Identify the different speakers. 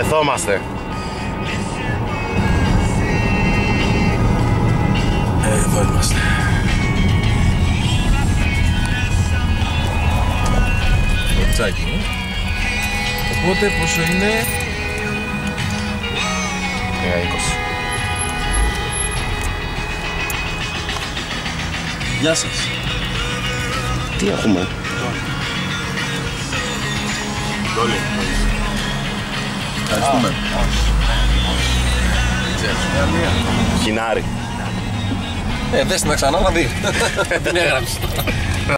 Speaker 1: Δεθόμαστε.
Speaker 2: Εδώ είμαστε. Τσάκι. Οπότε πόσο είναι?
Speaker 1: 20.
Speaker 2: Γεια σας.
Speaker 1: Τι έχουμε?
Speaker 2: Ντόλι. Ευχαριστούμε.
Speaker 1: Χινάρι.
Speaker 2: Δες την ξανά να δει. Δεν έγραψε.